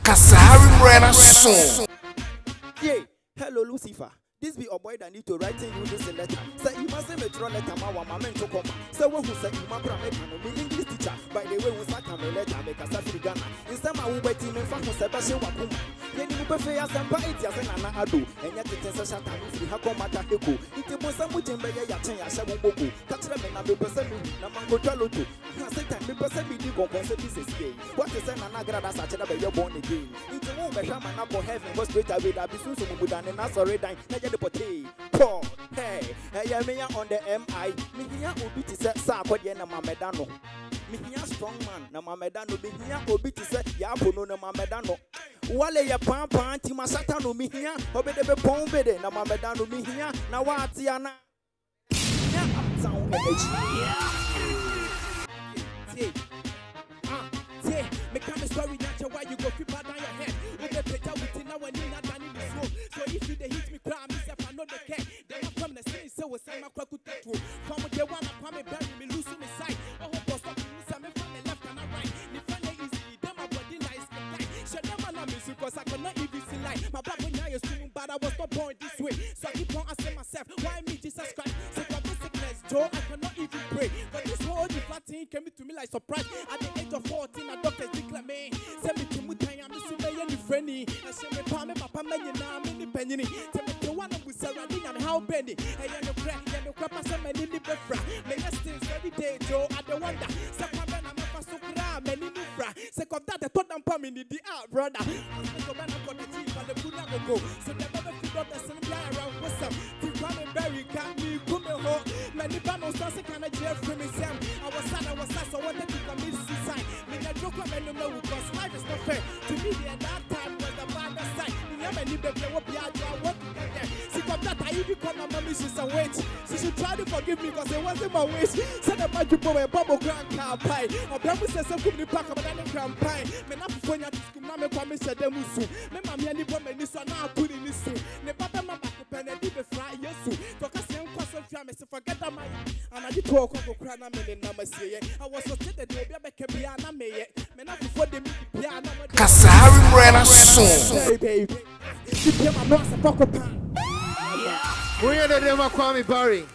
Kasahari Mrena song. Yeah, hello Lucifer. This be a boy Danito writing you this letter. Say you must send a draw letter, my man to come. So when who said you must make English teacher. By the way, we start a letter make a South Ghana. Instead, I will wait in front of Sebastian Wakum. Then you prefer as and buy it as an ado. And yet it is a shot if you have come at a heko. It was some which in Bay Yachin, I shall go. Catch them and I'll be percent Namango Jaloto. I said, time be percent be pieces gay. What is an anagrada such a baby born again? It's a woman, and up for heaven was straight away that be soon to Budan and that's already dying. Paul, hey, I am here on the MI. Me here obi to say Sakodi na Mamedano. Me here strong man na Mamedano. Me here obi to say Yapono na Mamedano. Wale ya pampa anti masatano me here. Obede be pombede na Mamedano me here. Na watiana. Yeah, uptown energy. Yeah, me come a story that why you go keep down your head. With the picture within our need not done in this room. So if you hit me, cry myself, I know the cat. Then I come to say, so it's my crack with that room. Come with the one, Kwame bury me, losing the sight. Oh, for something, some from the left and the right. The friend is easy, then my body lies the light. Shut them on me, because I cannot even see light. My brother now is swimming, but I was not born this way. So I keep on asking myself, why me, Jesus Christ? So for this sickness, Joe, I cannot even pray. But this whole flat thing came to me like surprise. At the age of 14, a doctor declared me, send me to Mutaya, I'm missing my friendly. I said, me, Papa, I'm in the penny. Tell me the one who was surrounding and how bendy. Hey, and the crack, and the crap, and many befra. May I still every day, Joe, at the wonder. Sakabana, I'm a sukra, many nufra. Sek of that, I thought I'm coming in the art, brother. I'm going to go to the chief and the Puna go. So never figure out the same guy around what's up. To come and bury, can't be come home. Many banos, I can't jail from himself. I was sad, so I wanted to commit suicide. Me, I joke up and know because life is not fair. To me, at that time was the bad side. Me, I'm a little bit of what to get there. Sick of that, I even call my mommy, she's a witch. She should try to forgive me because it wasn't my wish. Said about you, boy, a bubble grand car pie. Or Bramble says, I'm going to pack up another grand pie. Me, not before you to come, I'm coming to the musu. Me, mammy, and the woman, this one, now put in this soon. Ne papa, my back up and I did the fry, yes, so. Talk a same question, so forget that my. And I did talk of a crown, I'm in the number say. I was so that they will be a piano, may it. Me, not before they meet the piano. Kasahari Mrena song. Baby. You pay my boss a pocket pan. We are the Kwame Barry.